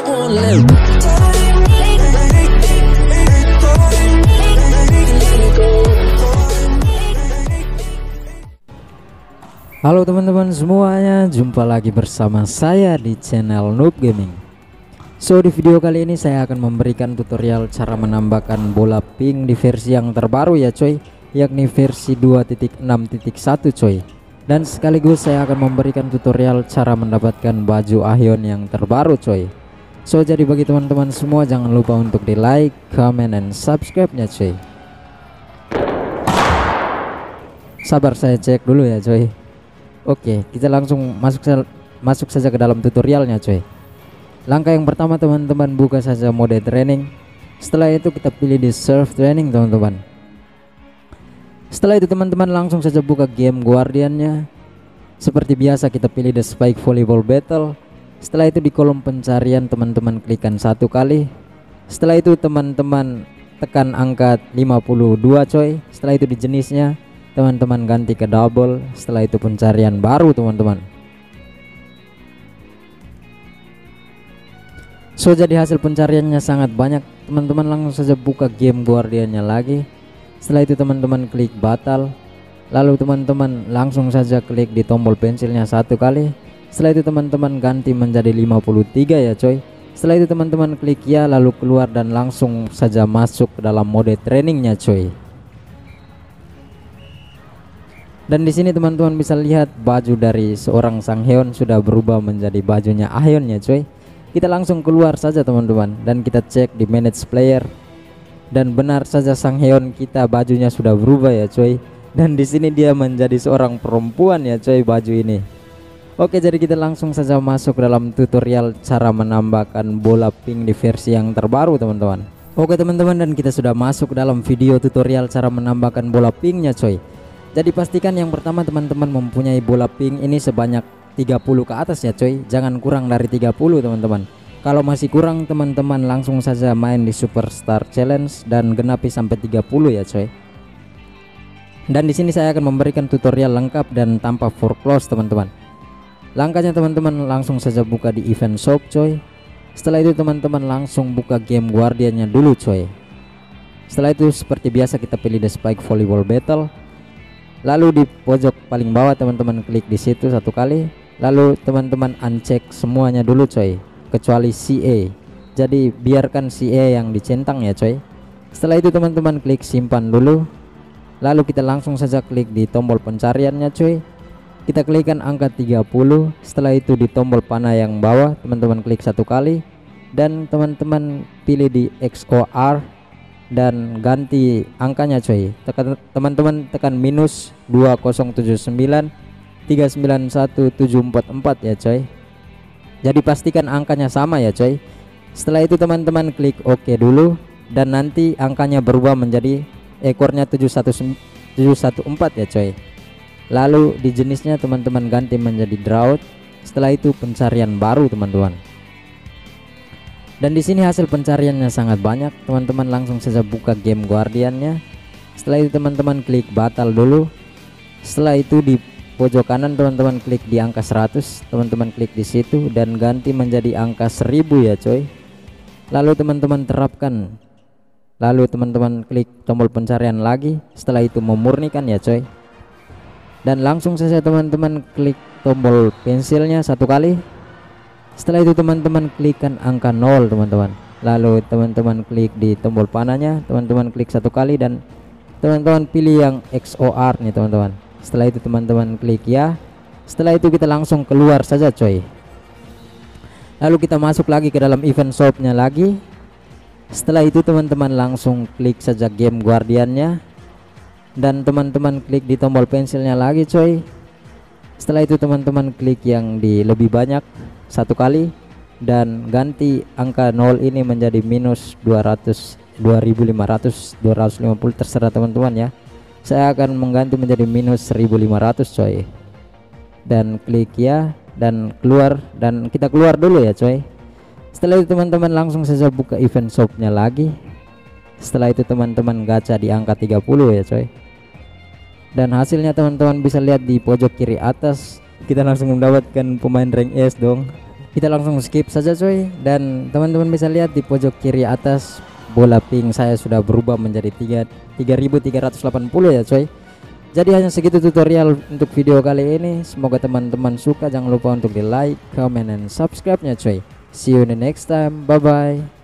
won't let go. Halo teman-teman semuanya, jumpa lagi bersama saya di channel Noob Gaming. So di video kali ini saya akan memberikan tutorial cara menambahkan bola pink di versi yang terbaru ya coy, yakni versi 2.6.1 coy. Dan sekaligus saya akan memberikan tutorial cara mendapatkan baju Aion yang terbaru coy. So jadi bagi teman-teman semua jangan lupa untuk di like, comment, and subscribe-nya coy. Sabar saya cek dulu ya coy. Oke, kita langsung masuk saja ke dalam tutorialnya coy. Langkah yang pertama teman-teman, buka saja mode training. Setelah itu kita pilih di serve training teman-teman. Setelah itu teman-teman langsung saja buka game guardiannya. Seperti biasa kita pilih the spike volleyball battle. Setelah itu di kolom pencarian teman-teman klikkan satu kali. Setelah itu teman-teman tekan angka 52 coy. Setelah itu di jenisnya teman-teman ganti ke double. Setelah itu pencarian baru teman-teman. So jadi hasil pencariannya sangat banyak. Teman-teman langsung saja buka game guardiannya lagi. Setelah itu teman-teman klik batal. Lalu teman-teman langsung saja klik di tombol pensilnya satu kali. Setelah itu teman-teman ganti menjadi 53 ya coy. Setelah itu teman-teman klik ya, lalu keluar dan langsung saja masuk ke dalam mode trainingnya coy. Dan di sini teman-teman bisa lihat baju dari seorang Sangheon sudah berubah menjadi bajunya Aion ya coy. Kita langsung keluar saja teman-teman dan kita cek di manage player. Dan benar saja Sangheon kita bajunya sudah berubah ya coy. Dan di sini dia menjadi seorang perempuan ya coy baju ini. Oke, jadi kita langsung saja masuk dalam tutorial cara menambahkan bola pink di versi yang terbaru teman-teman. Oke teman-teman, dan kita sudah masuk dalam video tutorial cara menambahkan bola pinknya coy. Jadi pastikan yang pertama teman-teman mempunyai bola pink ini sebanyak 30 ke atas ya coy. Jangan kurang dari 30 teman-teman. Kalau masih kurang teman-teman langsung saja main di Superstar Challenge dan genapi sampai 30 ya coy. Dan di sini saya akan memberikan tutorial lengkap dan tanpa foreclose teman-teman. Langkahnya teman-teman langsung saja buka di event shop coy. Setelah itu teman-teman langsung buka game guardiannya dulu coy. Setelah itu seperti biasa kita pilih the spike volleyball battle. Lalu di pojok paling bawah teman-teman klik di situ satu kali. Lalu teman-teman uncheck semuanya dulu coy, kecuali CA. Jadi biarkan CA yang dicentang ya coy. Setelah itu teman-teman klik simpan dulu. Lalu kita langsung saja klik di tombol pencariannya coy. Kita klikkan angka 30. Setelah itu di tombol panah yang bawah teman-teman klik satu kali. Dan teman-teman pilih di XOR dan ganti angkanya coy. Teman-teman tekan minus 2079 391744 ya coy. Jadi pastikan angkanya sama ya coy. Setelah itu teman-teman klik OK dulu. Dan nanti angkanya berubah menjadi ekornya 714 ya coy. Lalu di jenisnya teman-teman ganti menjadi drought. Setelah itu pencarian baru teman-teman. Dan di sini hasil pencariannya sangat banyak. Teman-teman langsung saja buka game guardiannya. Setelah itu teman-teman klik batal dulu. Setelah itu di pojok kanan teman-teman klik di angka 100, teman-teman klik di situ dan ganti menjadi angka 1000 ya coy. Lalu teman-teman terapkan. Lalu teman-teman klik tombol pencarian lagi. Setelah itu memurnikan ya coy. Dan langsung saja teman-teman klik tombol pensilnya satu kali. Setelah itu teman-teman klikkan angka 0 teman-teman. Lalu teman-teman klik di tombol panahnya, teman-teman klik satu kali dan teman-teman pilih yang XOR nih teman-teman. Setelah itu teman-teman klik ya. Setelah itu kita langsung keluar saja coy. Lalu kita masuk lagi ke dalam event shopnya lagi. Setelah itu teman-teman langsung klik saja game guardiannya. Dan teman-teman klik di tombol pensilnya lagi coy. Setelah itu teman-teman klik yang di lebih banyak satu kali. Dan ganti angka 0 ini menjadi minus 200, 2500, 250 terserah teman-teman ya. Saya akan mengganti menjadi minus 1500 coy. Dan klik ya dan keluar. Dan kita keluar dulu ya coy. Setelah itu teman-teman langsung saja buka event shopnya lagi. Setelah itu teman-teman gacha di angka 30 ya coy. Dan hasilnya teman-teman bisa lihat di pojok kiri atas. Kita langsung mendapatkan pemain rank S dong. kita langsung skip saja coy. Dan teman-teman bisa lihat di pojok kiri atas bola pink saya sudah berubah menjadi 3380 ya coy. Jadi hanya segitu tutorial untuk video kali ini. Semoga teman-teman suka. Jangan lupa untuk di like, comment, and subscribe nya coy. See you in the next time. Bye bye.